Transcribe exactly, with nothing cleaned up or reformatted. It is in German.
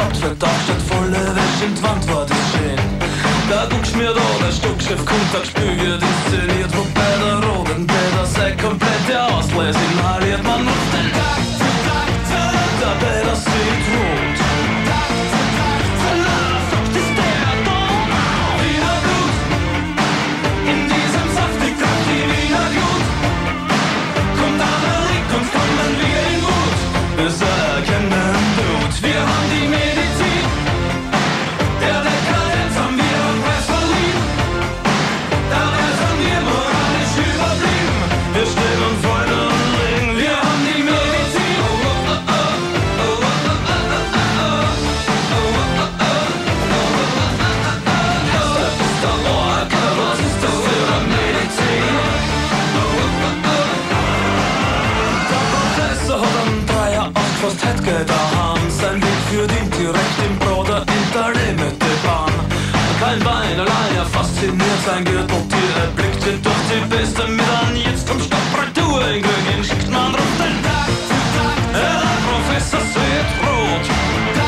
Hauptfett, aufg'stellt, volle Wäsch in die Wand war das schön. Der Guck, schmiert, der Stockchef, kommt, Gspie wird inszeniert, wobei der Rote N Peter seine komplette Auslese inhaliert. Man ruft den Doktor Doktor, der Peter sieht rot. Doktor Doktor, na, fuck, ist der Dom. Wiener Blut, in diesem Saft, die Kraft, die Wiener Blut. Kommt aber liegt und kommen wir in Wut. Wir erkennen Blut, wir haben die Medizin. Der Dekadenz haben wir einen Preis verliehen. Dabei sind wir moralisch überblieben. Wir stehen und wollen und ringen, wir haben die Medizin. Oh, oh, oh, oh, oh, oh, oh, ist der Org, was ist das für eine Medizin? Der Professor hat am Dreier ausg'faßt, hätt Geld eahm. Sein Weg führt ihn direkt im Bruder in der Bahn. Kein Bein allein, er fasziniert sein Gürteltier. Er blickt ihn durch die Beste mit an. Jetzt kommt Stoppratur in Guck, schickt man ruft den Doktor Doktor. Der Professor sieht rot.